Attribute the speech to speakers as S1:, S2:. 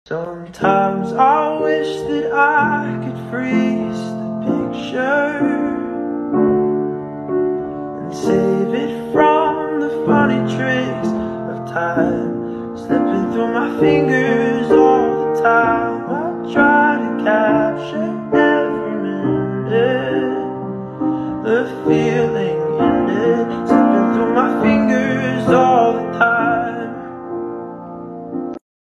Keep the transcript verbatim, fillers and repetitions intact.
S1: Sometimes I wish that I could freeze the picture and save it from the funny tricks of time slipping through my fingers all the time. I try to capture every minute, the feeling in it, slipping through my fingers all the time.